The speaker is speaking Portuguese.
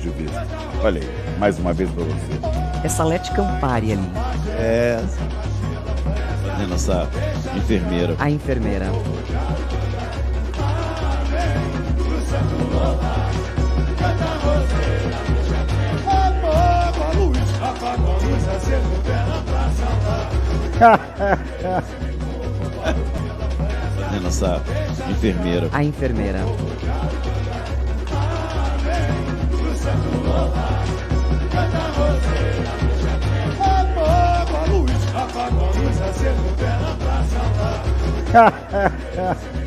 de vista. Olha aí, mais uma vez pra você. É Salete Campari ali. É a nossa enfermeira. A enfermeira. É a nossa enfermeira. A enfermeira. Apaga a luz, acende o pé na praça.